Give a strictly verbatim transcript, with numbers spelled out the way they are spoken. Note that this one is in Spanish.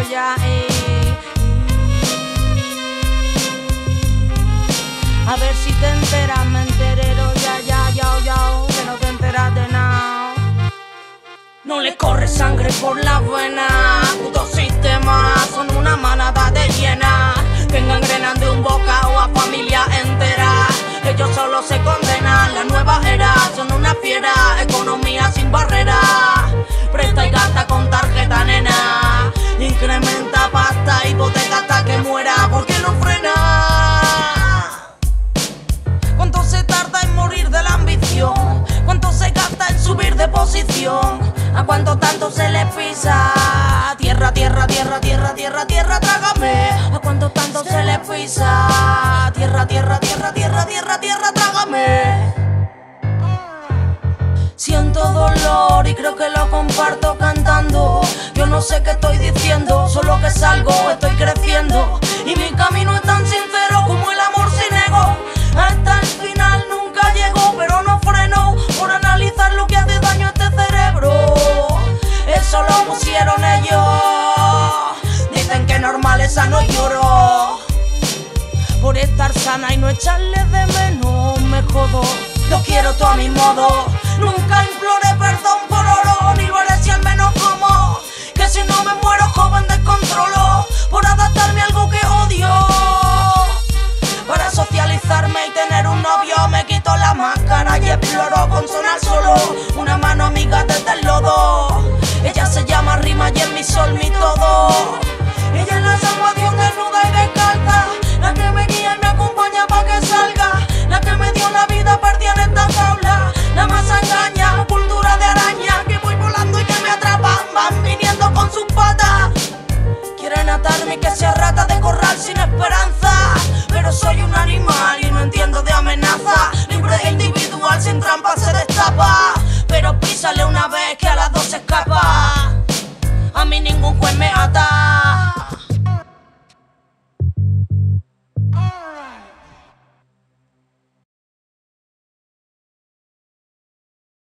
ya. Eh. A ver si te enteras, me enterero ya, ya, ya, ya, que no te enteras de nada. No le corre sangre por las venas, puto sistema, son una manada de hienas que engrenan de un bocado a familia entera. Ellos solo se condenan, la nueva era, son una fiera, economía sin barreras. Presta y gasta con tarjeta, nena, incrementa pasta, hipoteca hasta que muera, porque no frena. ¿Cuánto se tarda en morir de la ambición? ¿Cuánto se gasta en subir de posición? ¿A cuánto tanto se les pisa? Tierra, tierra, tierra, tierra, tierra, tierra, trágame. ¿A cuánto tanto se les pisa? Tierra, tierra, tierra, tierra, tierra, tierra, trágame. Siento dolor y creo que lo comparto cantando. Yo no sé qué estoy diciendo, solo que salgo, estoy creciendo. Y mi camino es tan sincero como el amor sin ego. Hasta el final nunca llego, pero no freno por analizar lo que hace daño a este cerebro. Eso lo pusieron ellos. Dicen que normal es sano y lloro. Por estar sana y no echarle de menos me jodo. Lo quiero todo a mi modo. Nunca imploré perdón por oro, ni lo haré si al menos como. Que si no me muero joven descontrolo por adaptarme a algo que odio. Para socializarme y tener un novio me quito la máscara y exploro con sonar solo. Una mano amiga desde el lodo.